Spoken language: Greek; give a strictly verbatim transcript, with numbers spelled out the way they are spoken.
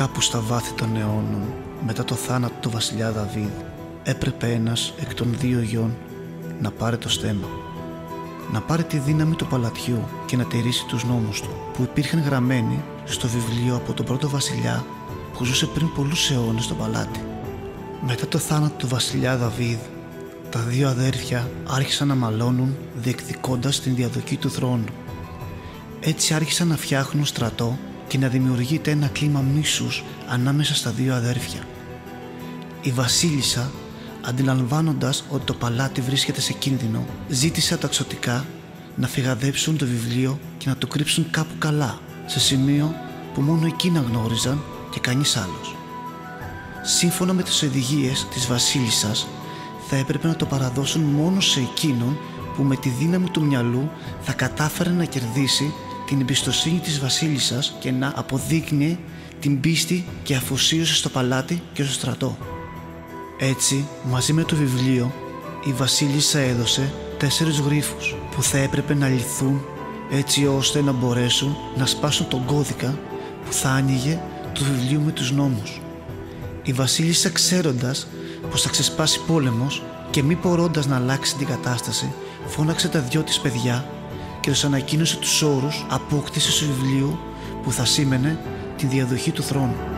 Κάπου στα βάθη των αιώνων, μετά το θάνατο του βασιλιά Δαβίδ, έπρεπε ένας εκ των δύο γιών να πάρει το στέμμα, να πάρει τη δύναμη του παλατιού και να τηρήσει τους νόμους του, που υπήρχαν γραμμένοι στο βιβλίο από τον πρώτο βασιλιά που ζούσε πριν πολλούς αιώνες στο παλάτι. Μετά το θάνατο του βασιλιά Δαβίδ, τα δύο αδέρφια άρχισαν να μαλώνουν διεκδικώντας την διαδοχή του θρόνου. Έτσι άρχισαν να φτιάχνουν στρατό και να δημιουργείται ένα κλίμα μίσους ανάμεσα στα δύο αδέρφια. Η βασίλισσα, αντιλαμβάνοντας ότι το παλάτι βρίσκεται σε κίνδυνο, ζήτησε αταξωτικά να φυγαδέψουν το βιβλίο και να το κρύψουν κάπου καλά, σε σημείο που μόνο εκείνα γνώριζαν και κανείς άλλος. Σύμφωνα με τις οδηγίες της βασίλισσας, θα έπρεπε να το παραδώσουν μόνο σε εκείνον που με τη δύναμη του μυαλού θα κατάφερε να κερδίσει την εμπιστοσύνη της βασίλισσας και να αποδείκνυε την πίστη και αφοσίωση στο παλάτι και στο στρατό. Έτσι, μαζί με το βιβλίο, η βασίλισσα έδωσε τέσσερις γρίφους που θα έπρεπε να λυθούν έτσι ώστε να μπορέσουν να σπάσουν τον κώδικα που θα άνοιγε το βιβλίο με τους νόμους. Η βασίλισσα, ξέροντας πως θα ξεσπάσει πόλεμος και μη μπορώντας να αλλάξει την κατάσταση, φώναξε τα δυο της παιδιά και τους ανακοίνωσε τους όρους απόκτησης του βιβλίου που θα σήμαινε τη διαδοχή του θρόνου.